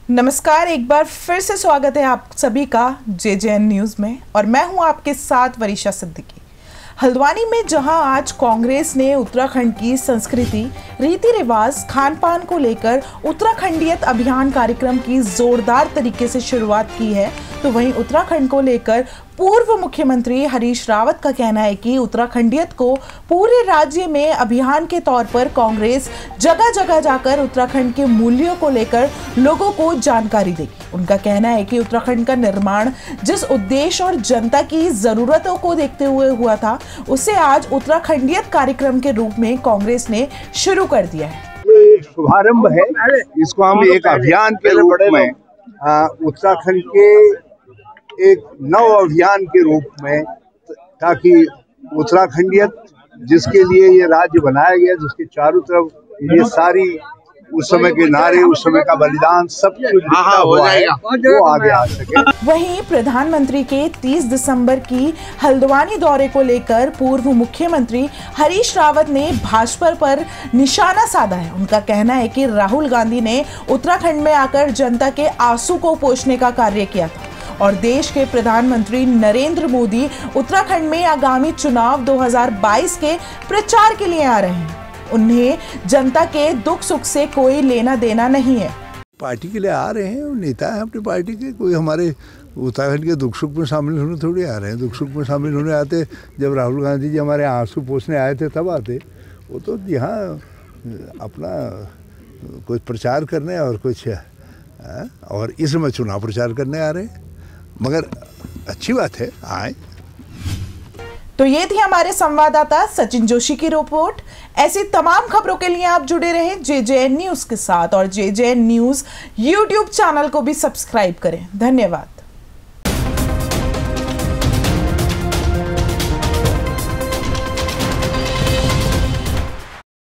नमस्कार, एक बार फिर से स्वागत है आप सभी का JJN न्यूज़ में और मैं हूं आपके साथ वरीशा सिद्दीकी। हल्द्वानी में जहां आज कांग्रेस ने उत्तराखंड की संस्कृति, रीति रिवाज, खान पान को लेकर उत्तराखंडियत अभियान कार्यक्रम की जोरदार तरीके से शुरुआत की है, तो वहीं उत्तराखंड को लेकर पूर्व मुख्यमंत्री हरीश रावत का कहना है कि उत्तराखंडियत को पूरे राज्य में अभियान के तौर पर कांग्रेस जगह जगह जाकर उत्तराखंड के मूल्यों को लेकर लोगों को जानकारी देगी। उनका कहना है कि उत्तराखंड का निर्माण जिस उद्देश्य और जनता की जरूरतों को देखते हुए हुआ था, उसे आज उत्तराखंडियत कार्यक्रम के रूप में कांग्रेस ने शुरू कर दिया है। ये शुभारंभ है, इसको हम एक अभियान के रूप में उत्तराखंड के एक नव अभियान के रूप में, ताकि उत्तराखंडियत जिसके लिए ये राज्य बनाया गया, जिसके चारों तरफ ये सारी उस समय के नारे, उस समय का बलिदान सब कुछ लिखा हुआ है, वो आगे आ सके। वहीं प्रधानमंत्री के 30 दिसंबर की हल्द्वानी दौरे को लेकर पूर्व मुख्यमंत्री हरीश रावत ने भाजपा पर निशाना साधा है। उनका कहना है कि राहुल गांधी ने उत्तराखंड में आकर जनता के आंसू को पोंछने का कार्य किया था और देश के प्रधानमंत्री नरेंद्र मोदी उत्तराखंड में आगामी चुनाव 2022 के प्रचार के लिए आ रहे हैं। उन्हें जनता के दुख सुख से कोई लेना देना नहीं है। पार्टी के लिए आ रहे हैं, नेता है अपनी पार्टी के, कोई हमारे उत्तराखंड के दुख सुख में शामिल होने थोड़ी आ रहे हैं। दुख सुख में शामिल होने आते, जब राहुल गांधी जी हमारे आंसू पोंछने आए थे तब आते। वो तो यहाँ अपना कुछ प्रचार करने और कुछ और इस समय चुनाव प्रचार करने आ रहे हैं, मगर अच्छी बात है आए। तो ये थी हमारे संवाददाता सचिन जोशी की रिपोर्ट। ऐसी तमाम खबरों के लिए आप जुड़े रहें JJN न्यूज़ के साथ और JJN न्यूज़ YouTube चैनल को भी सब्सक्राइब करें। धन्यवाद।